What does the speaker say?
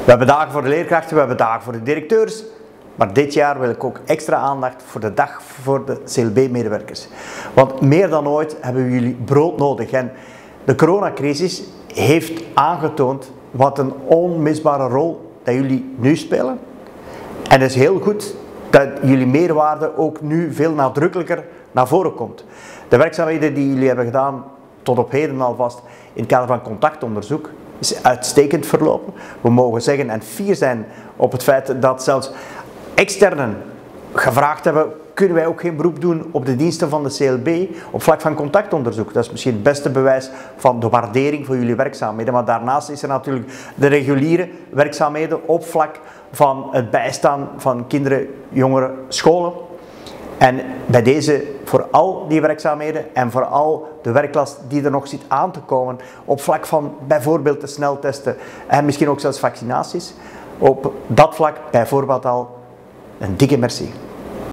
We hebben dagen voor de leerkrachten, we hebben dagen voor de directeurs. Maar dit jaar wil ik ook extra aandacht voor de dag voor de CLB-medewerkers. Want meer dan ooit hebben we jullie brood nodig. En de coronacrisis heeft aangetoond wat een onmisbare rol dat jullie nu spelen. En het is heel goed dat jullie meerwaarde ook nu veel nadrukkelijker naar voren komt. De werkzaamheden die jullie hebben gedaan tot op heden alvast in het kader van contactonderzoek is uitstekend verlopen. We mogen zeggen en fier zijn op het feit dat zelfs externen gevraagd hebben, kunnen wij ook geen beroep doen op de diensten van de CLB op vlak van contactonderzoek. Dat is misschien het beste bewijs van de waardering voor jullie werkzaamheden. Maar daarnaast is er natuurlijk de reguliere werkzaamheden op vlak van het bijstaan van kinderen, jongeren, scholen. En bij deze voor al die werkzaamheden en voor al de werklast die er nog zit aan te komen op vlak van bijvoorbeeld de sneltesten en misschien ook zelfs vaccinaties, op dat vlak bijvoorbeeld al een dikke merci.